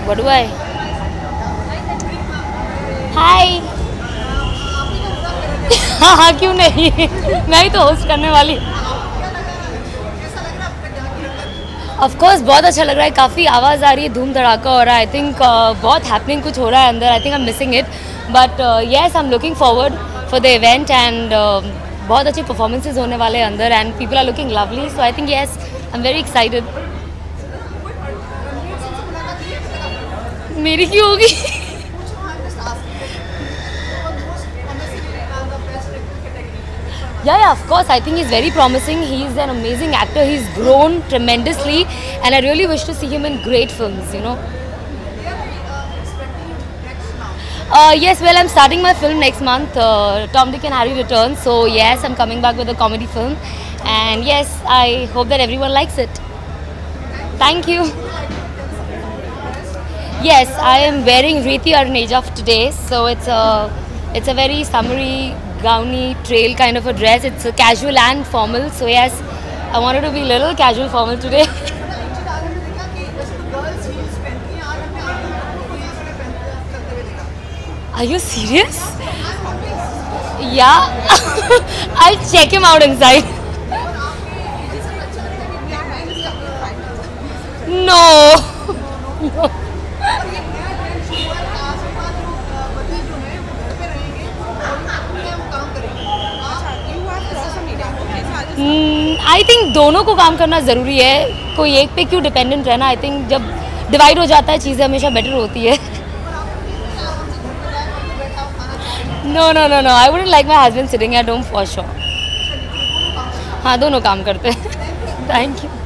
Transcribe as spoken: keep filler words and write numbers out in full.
What do I? Hi. हाँ हाँ क्यों नहीं मैं ही तो होस्ट करने वाली. ऑफ कोर्स बहुत अच्छा लग रहा है. काफ़ी आवाज़ आ रही है, धूम धड़ाका हो रहा है. आई थिंक uh, बहुत हैपनिंग कुछ हो रहा है अंदर. I think I am missing it but yes I am looking forward for the event and बहुत अच्छे परफॉर्मेंसेज होने वाले हैं अंदर and people are looking lovely. So I think yes I am very excited. मेरी क्यों होगी? Yeah, yeah, of course. I think he's very promising. He's an amazing actor. He's grown tremendously, and I really wish to see him in great films. You know. Uh, yes, well, I'm starting my film next month. Uh, Tom, Dick, and Harry Return. So yes, I'm coming back with a comedy film, and yes, I hope that everyone likes it. Thank you. Yes, I am wearing Reeti Arneja today. So it's a, it's a very summery, gowny trail kind of a dress. It's a casual and formal. So yes, I wanted to be a little casual formal today. Are you serious? Yeah. I'll check him out inside. No. No. I think दोनों को काम करना ज़रूरी है. कोई एक पे क्यों डिपेंडेंट रहना. आई थिंक जब डिवाइड हो जाता है चीज़ें हमेशा बेटर होती है. No no no no I wouldn't like my husband sitting at home for sure. हाँ दोनों काम करते हैं. Thank you.